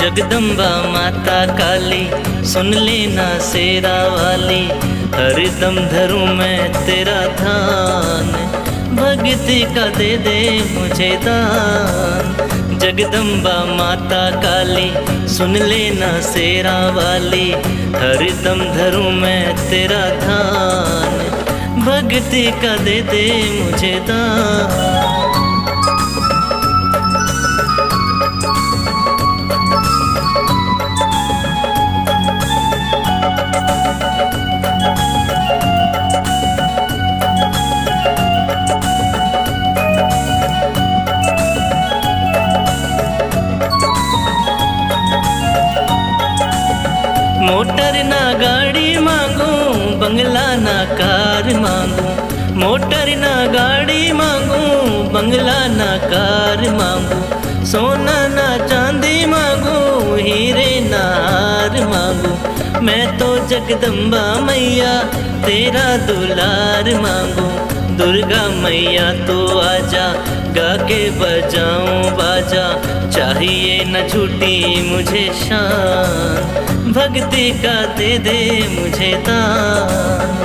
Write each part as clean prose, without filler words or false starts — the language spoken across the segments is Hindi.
जगदम्बा माता काली सुन लेना शेरा वाली, हरदम धरूं मैं तेरा ध्यान, भक्ति का दे दे मुझे दान। जगदम्बा माता काली सुन लेना शेरा वाली, हरदम धरूं मैं तेरा ध्यान, भक्ति का दे दे मुझे दान। मोटर ना गाड़ी मांगू, बंगला ना कार मांगू, मोटर ना गाड़ी मांगू, बंगला ना कार मांगू, सोना ना चांदी मांगू, हीरे ना हार मांगू, मैं तो जगदम्बा मैया तेरा दुलार मांगू। दुर्गा मैया तो आजा, गा के बजाऊं बाजा, चाहिए न झूठी मुझे शान, भक्ति का दे दे मुझे दान।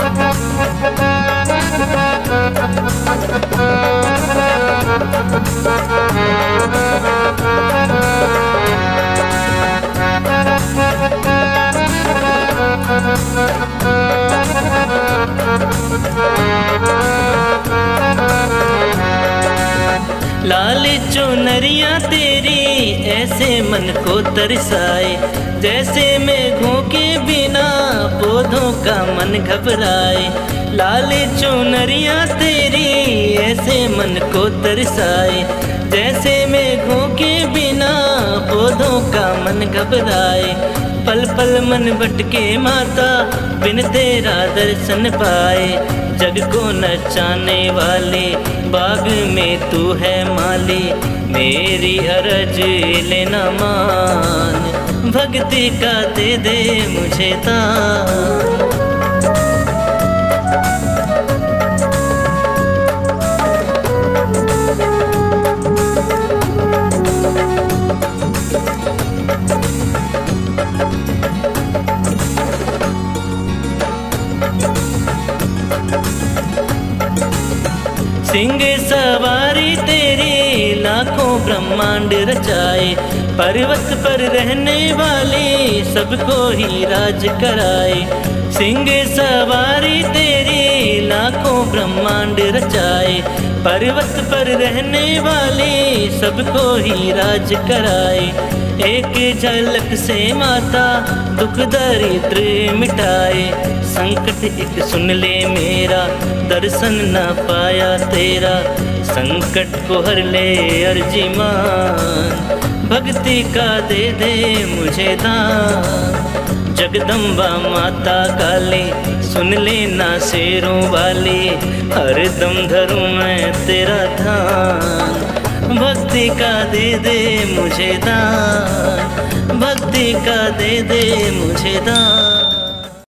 लाल चुनरिया तेरी ऐसे मन को तरसाए, जैसे मेघों के बिना पौधों का मन घबराए। लाल चुनरिया तेरी ऐसे मन को तरसाए, जैसे मेघों के बिना पौधों का मन घबराए। पल पल मन भटके माता, बिन तेरा दर्शन पाए, जग को नचाने वाले बाग में तू है माली, मेरी अरज लेना मान, भक्ति का दे दे मुझे दान। सिंह सवारी तेरी लाखों ब्रह्मांड रचाए, पर्वत पर रहने वाली सबको ही राज कराए। सिंह सवारी तेरी लाखों ब्रह्मांड रचाए, पर्वत पर रहने वाली सबको ही राज कराए। एक झलक से माता दुख दरिद्र मिटाए, संकट एक सुन ले मेरा, दर्शन न पाया तेरा, संकट को हर ले अर्जीमान, भक्ति का दे दे मुझे दान। जगदम्बा माता काली सुन लेना शेरों वाली, हरदम धरूं मैं तेरा ध्यान, भक्ति का दे दे मुझे दान, भक्ति का दे दे मुझे दान।